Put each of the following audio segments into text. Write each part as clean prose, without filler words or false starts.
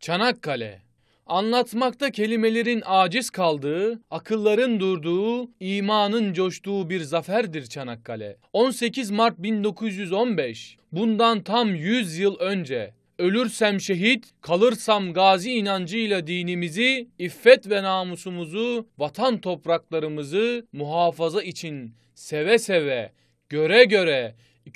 Çanakkale. Anlatmakta kelimelerin aciz kaldığı, akılların durduğu, imanın coştuğu bir zaferdir Çanakkale. 18 Mart 1915, bundan tam 100 yıl önce. Ölürsem şehit, kalırsam gazi inancıyla dinimizi, iffet ve namusumuzu, vatan topraklarımızı muhafaza için seve seve, göre göre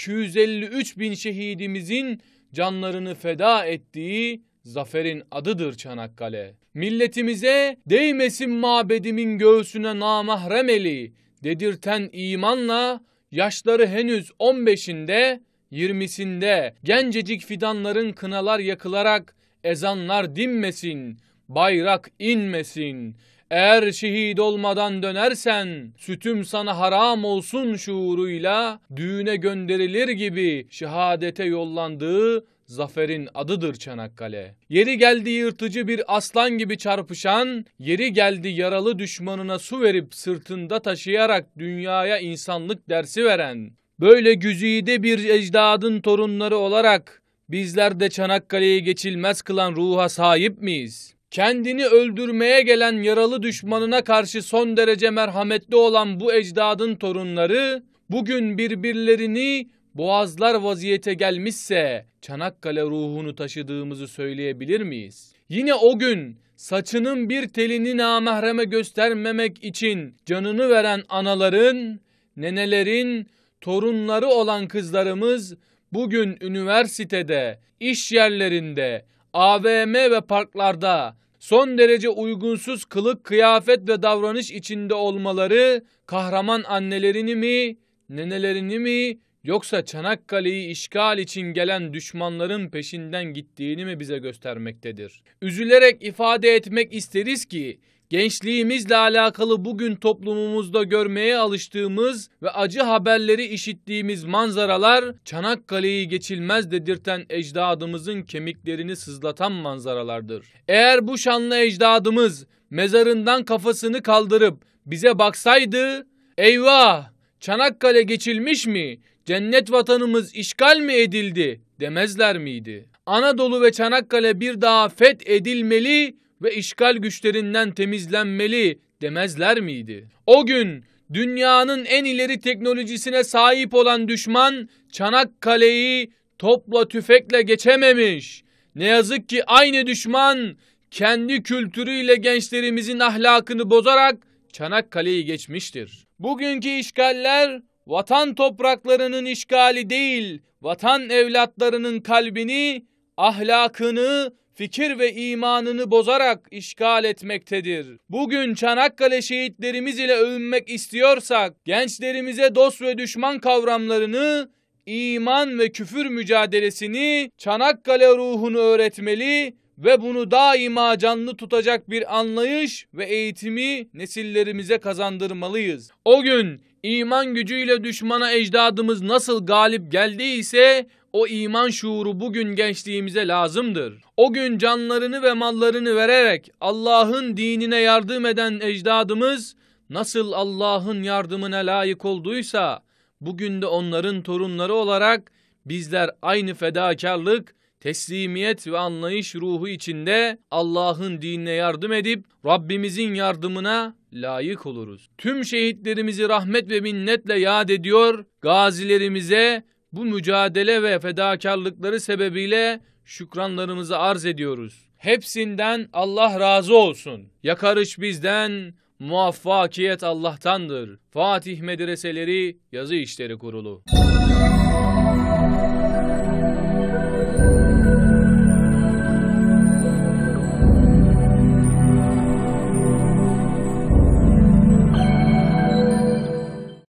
253 bin şehidimizin canlarını feda ettiği zaferin adıdır Çanakkale. Milletimize değmesin mabedimin göğsüne namahrem eli dedirten imanla yaşları henüz 15'inde 20'sinde gencecik fidanların kınalar yakılarak ezanlar dinmesin, bayrak inmesin. Eğer şehit olmadan dönersen sütüm sana haram olsun şuuruyla düğüne gönderilir gibi şehadete yollandığı zaferin adıdır Çanakkale. Yeri geldi yırtıcı bir aslan gibi çarpışan, yeri geldi yaralı düşmanına su verip sırtında taşıyarak dünyaya insanlık dersi veren, böyle güzide bir ecdadın torunları olarak bizler de Çanakkale'yi geçilmez kılan ruha sahip miyiz? Kendini öldürmeye gelen yaralı düşmanına karşı son derece merhametli olan bu ecdadın torunları bugün birbirlerini boğazlar vaziyete gelmişse Çanakkale ruhunu taşıdığımızı söyleyebilir miyiz? Yine o gün saçının bir telini namahreme göstermemek için canını veren anaların, nenelerin, torunları olan kızlarımız bugün üniversitede, iş yerlerinde, AVM ve parklarda son derece uygunsuz kılık, kıyafet ve davranış içinde olmaları kahraman annelerini mi, nenelerini mi yoksa Çanakkale'yi işgal için gelen düşmanların peşinden gittiğini mi bize göstermektedir? Üzülerek ifade etmek isteriz ki gençliğimizle alakalı bugün toplumumuzda görmeye alıştığımız ve acı haberleri işittiğimiz manzaralar Çanakkale'yi geçilmez dedirten ecdadımızın kemiklerini sızlatan manzaralardır. Eğer bu şanlı ecdadımız mezarından kafasını kaldırıp bize baksaydı, eyvah Çanakkale geçilmiş mi, cennet vatanımız işgal mi edildi demezler miydi? Anadolu ve Çanakkale bir daha fethedilmeli ve işgal güçlerinden temizlenmeli demezler miydi? O gün dünyanın en ileri teknolojisine sahip olan düşman Çanakkale'yi topla tüfekle geçememiş. Ne yazık ki aynı düşman kendi kültürüyle gençlerimizin ahlakını bozarak Çanakkale'yi geçmiştir. Bugünkü işgaller vatan topraklarının işgali değil, vatan evlatlarının kalbini, ahlakını, fikir ve imanını bozarak işgal etmektedir. Bugün Çanakkale şehitlerimiz ile övünmek istiyorsak, gençlerimize dost ve düşman kavramlarını, iman ve küfür mücadelesini, Çanakkale ruhunu öğretmeli ve bunu daima canlı tutacak bir anlayış ve eğitimi nesillerimize kazandırmalıyız. O gün iman gücüyle düşmana ecdadımız nasıl galip geldiyse o iman şuuru bugün gençliğimize lazımdır. O gün canlarını ve mallarını vererek Allah'ın dinine yardım eden ecdadımız nasıl Allah'ın yardımına layık olduysa bugün de onların torunları olarak bizler aynı fedakarlık, teslimiyet ve anlayış ruhu içinde Allah'ın dinine yardım edip Rabbimizin yardımına layık oluruz. Tüm şehitlerimizi rahmet ve minnetle yad ediyor, gazilerimize bu mücadele ve fedakarlıkları sebebiyle şükranlarımızı arz ediyoruz. Hepsinden Allah razı olsun. Yakarış bizden, muvaffakiyet Allah'tandır. Fatih Medreseleri Yazı İşleri Kurulu.